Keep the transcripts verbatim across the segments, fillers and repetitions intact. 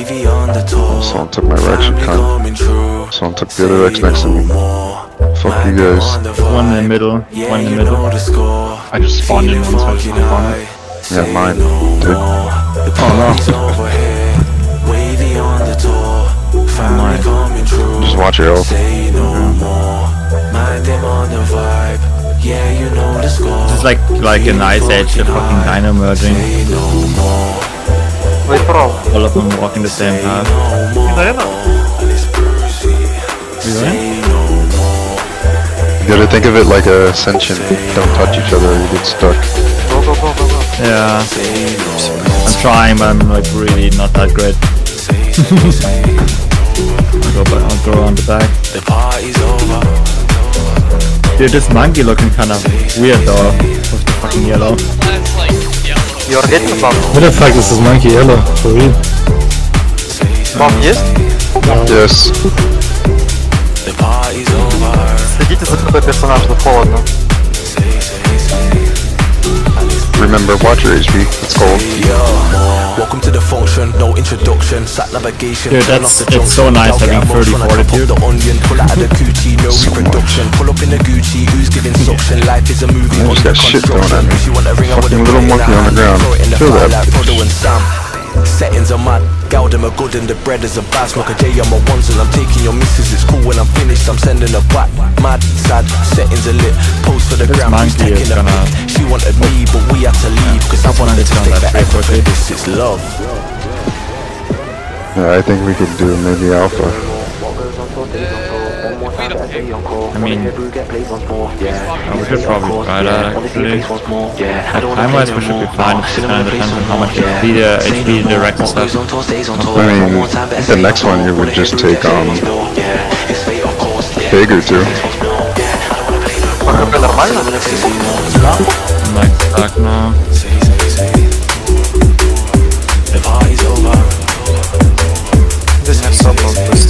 Someone took my Rex, you cunt. Someone took the other Rex next to me. Fuck you guys. One in the middle, one in the middle. I just spawned in one, so I just spawned it. Yeah, mine, dude. Oh no. Oh my. Just watch your health. This is like like an Ice Age, the fucking dino merging. Wait for all. All of them walking the same path. Really? You gotta think of it like a ascension. Don't touch each other or you get stuck. Go, go, go, go, go. Yeah. I'm trying, but I'm like really not that great. I'll go, back, I'll go around the back. Dude, this monkey looking kind of weird though. With the fucking yellow. You're getting bomb. What the fuck is this monkey yellow? For real? Bomb есть? Yes. Следите за какой персонаж, но холодно. Remember, watch your H P. It's cold. Welcome to the function, no introduction, sat navigation. Dude, that's it's so nice having thirty fortitude. The onion, pull out of the coochie, no reproduction. Pull up in the Gucci, who's giving suction? Life is a movie. I just got shit thrown at me. Fucking little monkey on the ground. Feel that. Settings are mad, gal them are good and the bread is a bad. Smoke a J on my ones and I'm taking your missus. It's cool when I'm finished, I'm sending her back. Mad, sad, settings are lit. Post for the This gram, who's monkey taking is a gonna... pic. She wanted me, but we had to leave. Cause I wanted to take the effort for this, it's love. Yeah, I think we could do maybe alpha. I mean, oh, we should probably try that actually. Time-wise we should be fine, it just kind of depends on how much H P the, H P the Rex has. I mean, the next one you would just take on Big or two. ХП нормально? I'm like stuck now. This has some of this.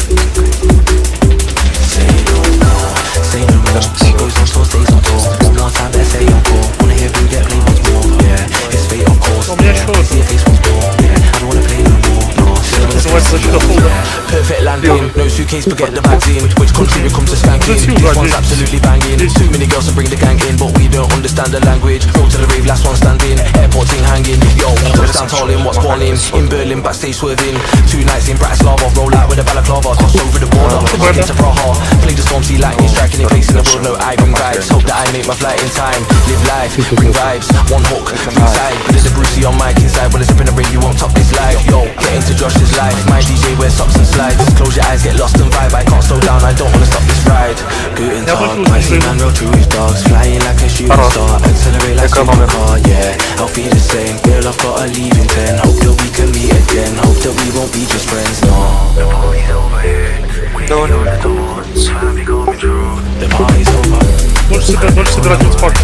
Perfect landing, no suitcase, forget the bags in. Which country becomes a skanking? This one's absolutely banging. Too many girls to bring the gang in, but we don't understand the language. Road to the rave, last one standing. Airport thing hanging. Yo, touchdown tolling, what's calling? In Berlin, backstage swerving. Two nights in Bratislava, roll out with a balaclava. Toss over the border, get to Praha. Play the storm, see lightning striking in place in the world. No, I bring vibes. Hope that I make my flight in time. Live life, bring vibes. One hook, inside. But there's a Brucey on mic inside. When it's up in the ring, you won't top this life. Yo, get into Josh's life. My D J wears socks and slides. Close your eyes, get lost and vibe. I can't slow down, I don't wanna stop this ride. Guten Tag, my man roll through his dogs. Flying like a shooting star. Accelerate like a car, yeah. I'll be the same. Girl, I've got a leave in ten. Hope that we can meet again. Hope that we won't be just friends, no. The party's over here. We know the doors. Family going through. The party's over. Можешь себя, можешь собирать вот спорт.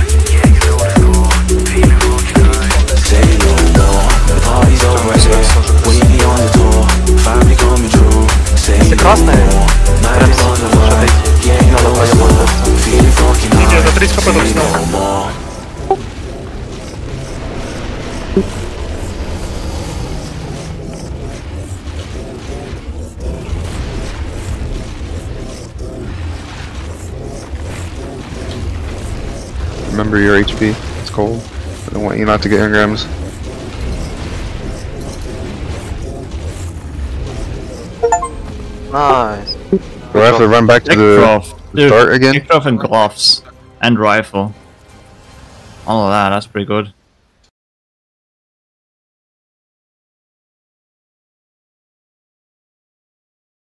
Say no more. The party's over here. We be on the tour. Family coming through. Say no more. Night is on the line. Yeah, no more. Feeling fucking high. Say no more. Remember your H P. It's cold. I don't want you not to get engrams. Nice. Do I have to run back to the start again? Pick off and gloves and rifle. All of that, that's pretty good.